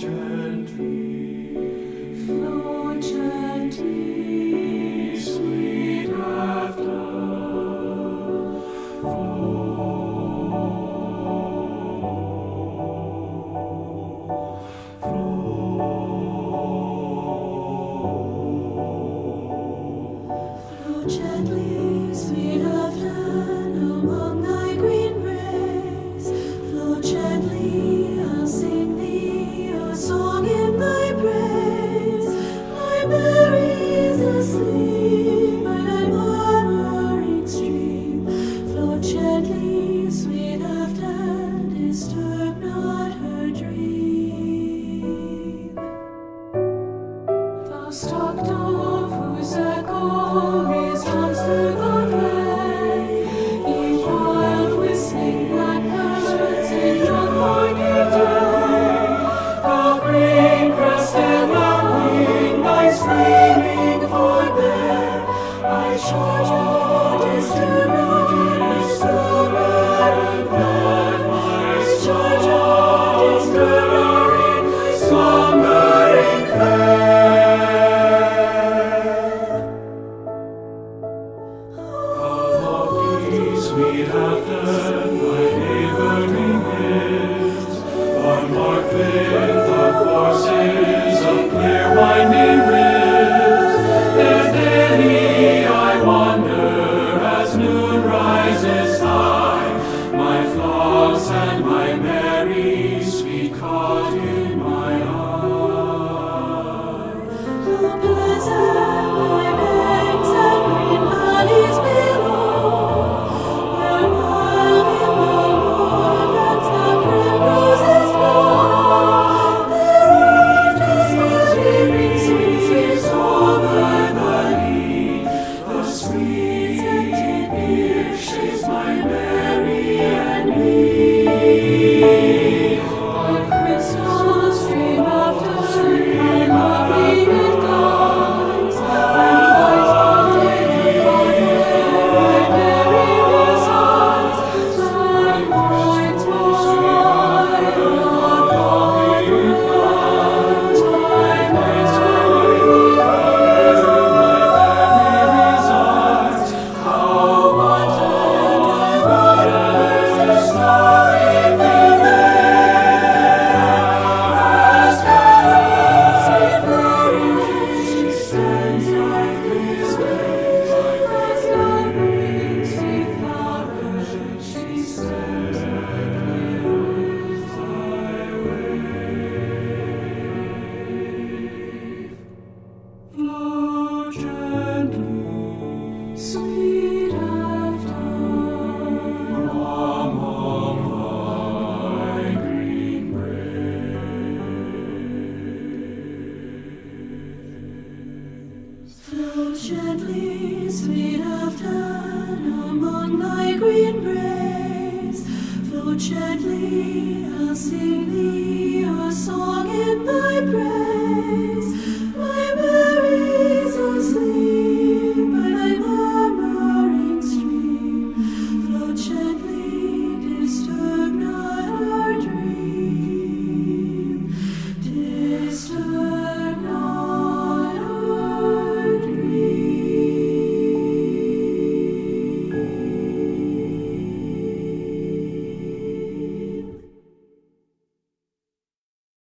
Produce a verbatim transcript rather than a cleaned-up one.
Sweet Afton, my neighboring hills, are marked with the courses of clear winding rills. There daily I wander as noon rises high, my flocks and my Mary sweet caught in my eye. How pleasant my banks and green valleys below, sweet Afton, among my green braes. flow gently, sweet Afton, among thy green braes. Flow gently, I'll sing thee a song in thy praise.